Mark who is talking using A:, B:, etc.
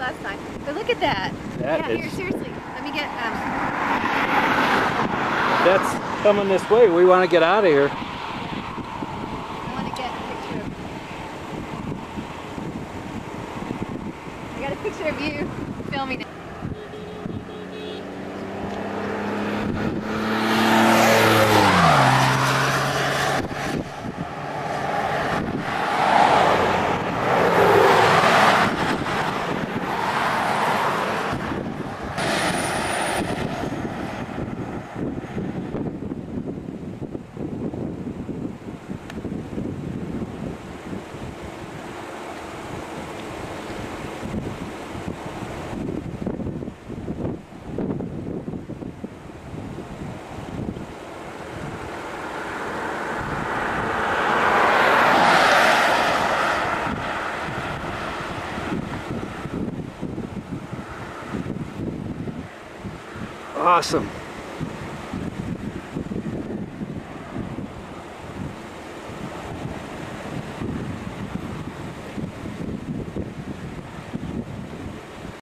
A: last time. But look at that.
B: That
A: yeah,
B: is,
A: here, seriously. Let me get,
B: that's coming this way. We want to get out of here.
A: I want to get a picture of, I got a picture of you filming it.
B: Awesome.